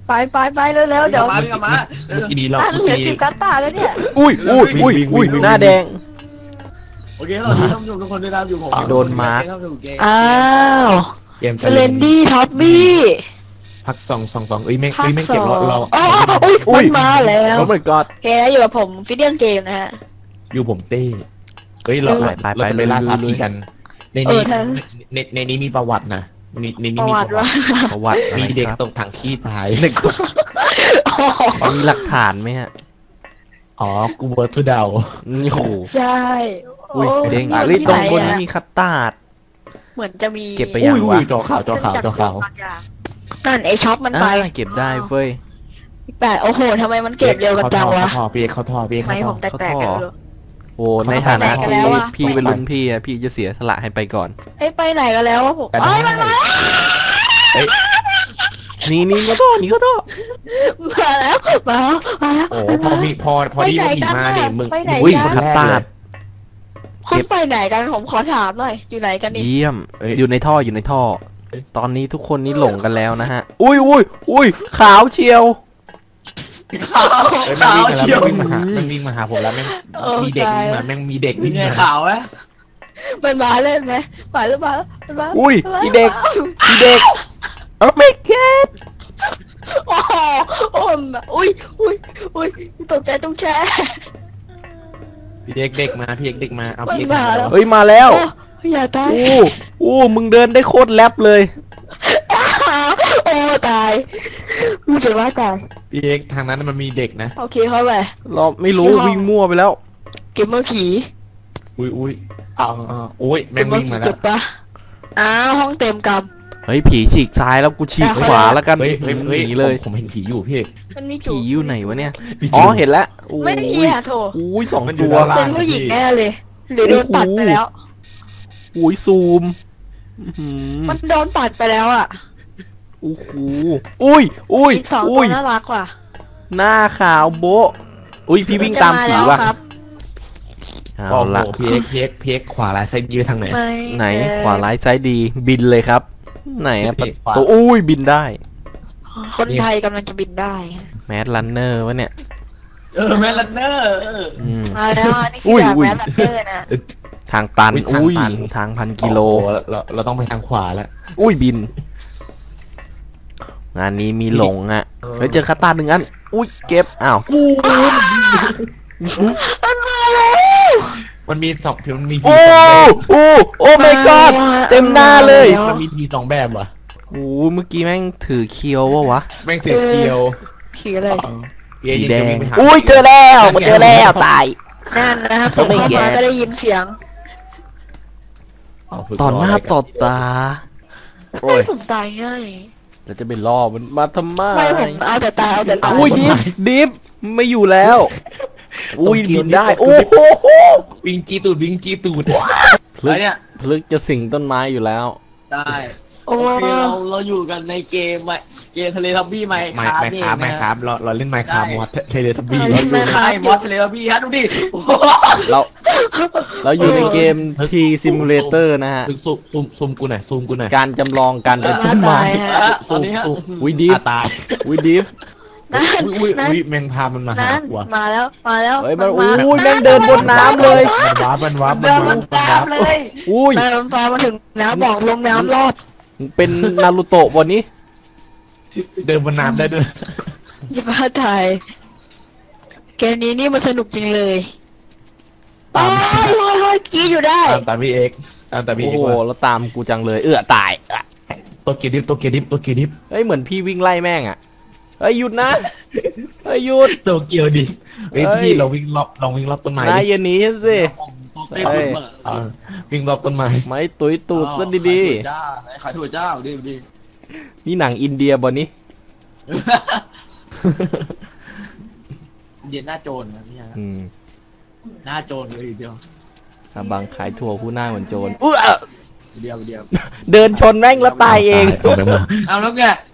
ไปเร็วๆเดี๋ยวมาพี่มาทีนี้เราเหลือ10กัตตาแล้วเนี่ยอุ้ยหน้าแดงโอเคเราท่านผู้ชมทุกคนได้รับอยู่ผมโดนมาร์คอ้าวเกมสเลนดี้ท็อปบี้พักสองเอ้ยแม่งภาคเก็บ 2 เราอ๋อมันมาแล้วโอ้ my god โอเคนะอยู่กับผมฟิเดียนเกมนะฮะอยู่ผมเต้เฮ้ยเราจะไปล่าท้าผีกันในนี้มีประวัตินะในนี้ประมีวัติว่าประวัติมีเด็กอะไรครับตกถังขี้ตายเด็กตกมีหลักฐานไหมฮะอ๋อกูเบิร์ตทูดาวนี่โอ้โหใช่อุ้ยเด้งมันเฮ้ยที่ตรงไหบนนี้อะมีคัตตาร์ดเหมือนจะมีเก็บไปยังวะจอข่าวนั่นไอช็อปมันไปเก็บได้เว้ยแต่โอ้โหทำไมมันเก็บเร็วกันจังวะเขาพี่เขาท่อพี่ทำไมผมแตกๆกันไม่รู้โอ้ในฐานะไปกันแล้วอะพี่เป็นรุ่นพี่อะพี่จะเสียสละให้ไปก่อนเอ้ยไปไหนกันแล้ววะผมเอ้ยมันมานี่ก็ต้องนี่ก็ต้องแล้วมาแล้วโอ้พอดีผีมาเนี่ยมึงอุ้ยคัตตาร์ดคุณไปไหนกันผมขอถามหน่อยอยู่ไหนกันนี่เยี่ยมอยู่ในท่อตอนนี้ทุกคนนี้หลงกันแล้วนะฮะอุ้ยขาวเชียวขาวเชียวมันวิ่งมาหาผมแล้วแม่งมีเด็กวิ่งมาแม่งมีเด็กนี่วิ่งไงมาขาวไหมมันมาเล่นไหมมาหรือเปล่ามันมาอุ้ยพี่เด็กโอ้ไม่เก็ตโอ้โหอุ้ยตกใจต้องแช่พี่เด็กมาพี่เด็กมาเอาพี่เฮ้ยมาแล้วอย่าตายโอ้มึงเดินได้โคตรแรปเลยโอ้ตายรู้สึกว่าตายพี่เด็กทางนั้นมันมีเด็กนะโอเคเข้าไปเราไม่รู้วิ่งมั่วไปแล้วเก็บเมื่อผีอุ้ยโอ้ยแม่งวิ่งมาแล้จุวดปะห้องเต็มกเฮ้ยผีฉีกซ้ายแล้วกูฉีกขวาแล้วกันเฮ้ยหนีเลยผมเห็นผีอยู่พี่ำมันมีจุผีดอยู่ไหนวะเนี่ยอ๋อเห็นแล้วไม่มีอะโถอุ้ย2 มันอยู่ตัวด้านล่างเป็นผู้หญิงแน่เลยหรือโดนตัดไปแล้วอุ้ยซูมมันโดนตัดไปแล้วอ่ะโอ้โหอุ้ยอีก2ตัวน่ารักว่ะหน้าขาวโบะอุ้ยพี่วิ่งตามผีว่ะครับเอาโอ้โหละพีเอ็กขวาลายไซด์ยืดทางไหนไหนขวาร้ายซ้ายดีบินเลยครับ ไหนอะตัวอุ้ยบินได้คนไทยกำลังจะบินได้แมสลันเนอร์วะเนี่ยแมนลันเนอร์มาแล้วนี่คือแบบแมสลันเดอร์นะทางตันอุ้ยทาง1,000 กิโลเราต้องไปทางขวาแล้วอุ้ยบิน งานนี้มีหลงอ่ะเฮ้ยเจอคัตตาร์ด1 อันอุ้ยเก็บอ้าวมันมาแล้วมันมีมันมีผีโอ้ โอ้ my god เต็มหน้าเลยมันมีผี2แบบว่ะโอ้เมื่อกี้แม่งถือเคียววะแม่งถือเคียวผีอะไรสีแดงอุ้ยเจอแล้วตายนั่นนะครับผมเข้ามาก็ได้ยินเสียงต่อหน้าต่อตา โอ้ยผมตายง่ายแล้วจะไปล่อมันมาทำไมไม่ผมเอาแต่ตายเอาแต่ตายอุ้ยดิฟไม่อยู่แล้ว อุ้ยบินได้ โอ้โหวิ่งจีตูดพลึกเนี่ยพลึกจะสิงต้นไม้อยู่แล้วได้โอ้โอเคเราอยู่กันในเกมทะเลทับบี้ไหมไม่ครับเราเล่นไมค์ครับมอสเทเลทับบี้เราอยู่ในมอสทะเลทับบี้ฮะดูดิเราอยู่ในเกมทีซิมูเลเตอร์นะฮะซูมกูหน่อยการจำลองการเป็นต้นไม้ตอนนี้ฮะอุ้ยดิฟตายอุ้ยดิฟอุ้ยแมงพามันมาหานั่นกูว่ะมาแล้วเฮ้ยมันอุ้ยแม่งเดินบนน้ำเลยมันวาร์ปเดินมันตามเลยอุ้ยแม่ลมฟ้ามาถึงน้ำบอกลงน้ำรอดเป็นนารูโตะวันนี้เดินบนน้ำได้ด้วยอย่าบ้าตายเกมนี้นี่มันสนุกจริงเลยลอยกี้อยู่ได้ตามพี่เอกตามพี่โอ้เอกโหว่าแล้วตามกูจังเลยตายตัวเกียร์ดิฟเฮ้ยเหมือนพี่วิ่งไล่แม่งอ่ะเฮ้ยหยุดนะเฮ้ยหยุดตัวเกียร์ดิพี่เราวิ่งรอบต้นไม้นายอย่าหนีฉันสิวิ่งรอบต้นไม้ไม่ตุยตูดซะดีขายถั่วเจ้าดีๆนี่หนังอินเดียบอนี้เดียนหน้าโจรนะพี่ฮะหน้าโจรเลยเดียวถ้าบางขายถั่วผู้หน้าเหมือนโจรเดียวเดินชนแม่งแล้วตายเองเอาแล้วไง